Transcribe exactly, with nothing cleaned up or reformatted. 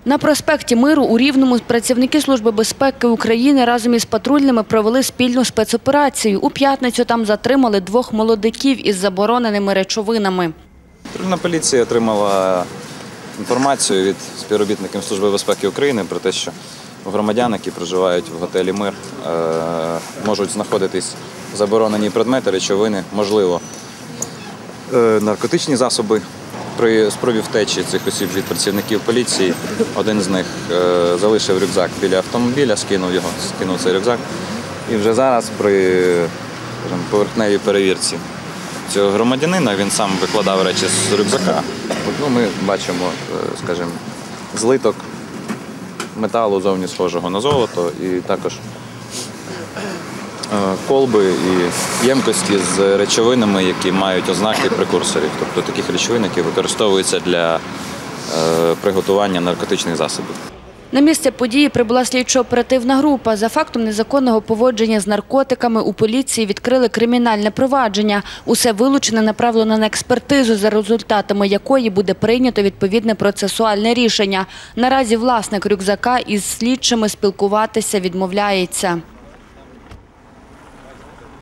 На проспекті Миру у Рівному працівники Служби безпеки України разом із патрульними провели спільну спецоперацію. У п'ятницю там затримали двох молодиків із забороненими речовинами. Патрульна поліція отримала інформацію від співробітників Служби безпеки України про те, що громадяни, які проживають в готелі «Мир», можуть знаходитись заборонені предмети, речовини, можливо, наркотичні засоби. При спробі втечі цих осіб від працівників поліції один з них залишив рюкзак біля автомобіля, скинув його, скинув цей рюкзак. І вже зараз при скажімо, поверхневій перевірці цього громадянина, він сам викладав речі з рюкзака. Ну, ми бачимо, скажімо, злиток металу зовні схожого на золото і також колби і ємкості з речовинами, які мають ознаки прекурсорів, тобто таких речовин, які використовуються для приготування наркотичних засобів. На місце події прибула слідчо-оперативна група. За фактом незаконного поводження з наркотиками у поліції відкрили кримінальне провадження. Усе вилучене направлено на експертизу, за результатами якої буде прийнято відповідне процесуальне рішення. Наразі власник рюкзака із слідчими спілкуватися відмовляється.